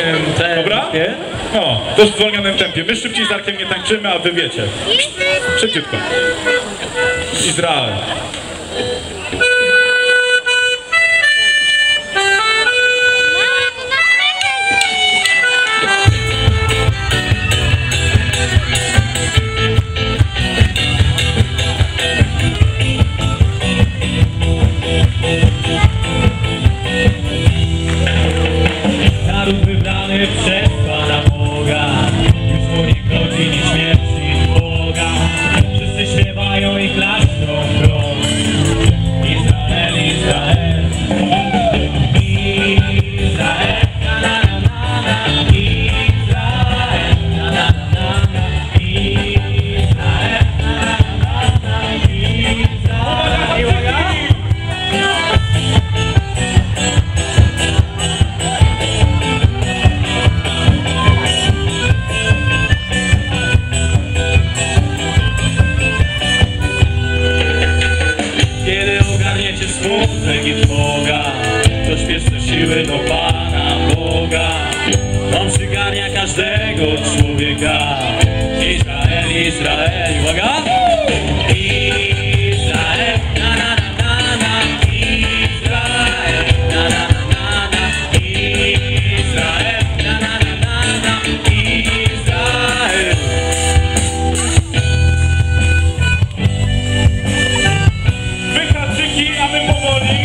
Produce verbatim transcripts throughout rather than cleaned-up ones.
zwolnionym tempie. Dobra? No, to w zwolnionym tempie. My szybciej z Arkiem nie tańczymy, a wy wiecie. Szybciutko. Izrael. Naród wybrany przez Pana Boga, już mu nie grozi ni śmierć, ni Boga. Wszyscy śpiewają i klaszczą wprost. Izrael, Izrael, Izrael, na na na na na, Izrael, na na na na na, Izrael, na na na na, Izrael. I uwaga! Kiedy ogarniecie smutek i trwoga, to śpieszne siły do Pana Boga. On przygarnia każdego człowieka. Izrael, Izrael, uwaga! Izrael, na na na na na, Izrael, na na na na na, Izrael, na na na na na, Izrael. Wy haczyki, a my powoli.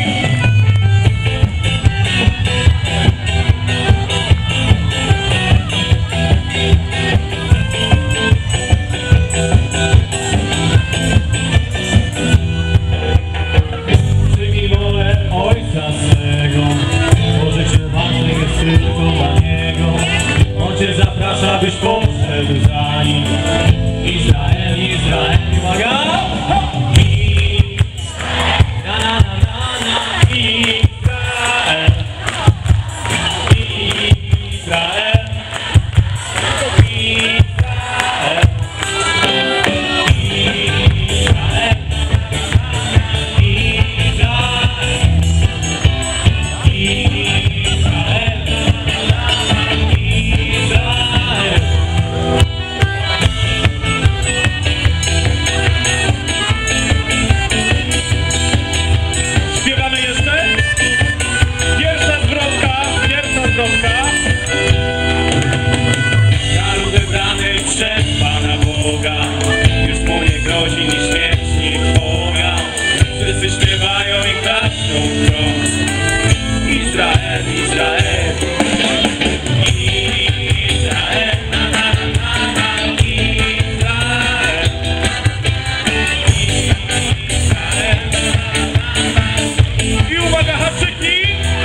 Przyjmij wolę Ojca swego, bo życie ważne jest tylko dla Niego. On Cię zaprasza, byś poszedł za Nim. Izrael, Izrael, uwaga! Na na na na na, Izrael, Izrael, Izrael, Izrael. Śpiewamy jeszcze? Pierwsza zwrotka, pierwsza zwrotka. Naród wybrany przez Pana Boga, już mu nie grozi ni śmierć, ni trwoga. Wszyscy śpiewają i klaszczą wprost. Izrael, Izrael, Izrael, na na na na na, Izrael, Izrael, na na na na. I uwaga, haczyki.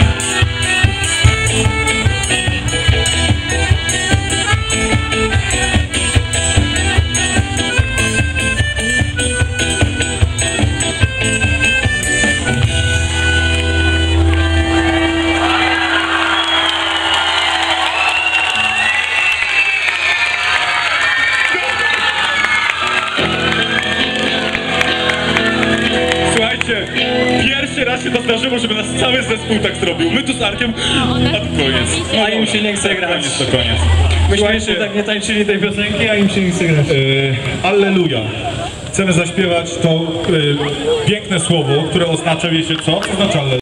Słuchajcie, pierwszy raz się to zdarzyło, żeby nas cały zespół tak zrobił. My tu z Arkiem, a to koniec. No A im się nie chce grać. Koniec to koniec. Myśmy Słuchajcie, jeszcze tak nie tańczyli tej piosenki, a im się nie chce grać. Yy, Alleluja. Chcemy zaśpiewać to yy, piękne słowo, które oznacza, wiecie co? Co znaczy Alleluja?